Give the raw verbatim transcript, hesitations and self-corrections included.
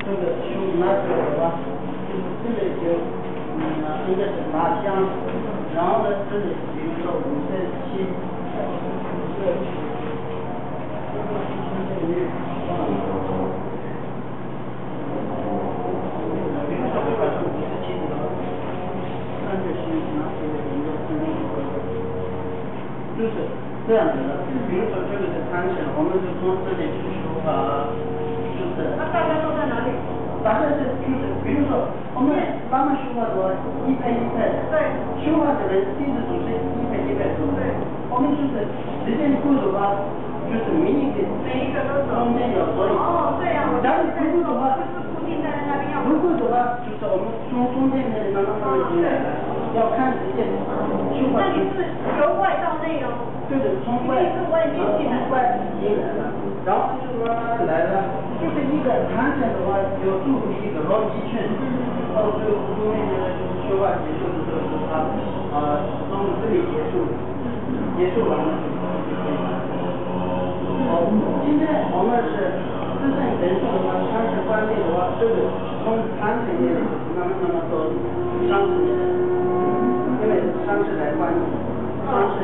这个修那个的话，就是这里就嗯应该是八项，然后呢这里比如说五十七，五十七，这个是这里啊，比如说这个是五十七的，那就是拿这个一个是那个，就是这样子的。比如说这个是汤臣，我们就从这里去修啊。 那大家都在哪里？ 大概是就是，比如说我们慢慢修法的话，一拍一拍， 对， 修法的人一直都是一拍一拍走。 对， 我们就是时间够的话，就是每一个每一个都走。 中间有所以。 哦，对呀、啊，我然后如果的话， 就是固定在那边要。 如果的话，就是我们从中间那里慢慢慢慢进来，要看时间修法。 那你是由外到内哦。 对的，从外， 从外面进来。 从外进来了，然后就慢慢来了。就是一个看起来的话，有最后一个老几圈，到最后后面呢就是修法结束的时候是它啊从这里结束，结束完了就可以了。好，今天我们是自身人数的话，三十观念的话，这个从三十年慢慢慢慢到三十年，因为三十来观念，三十。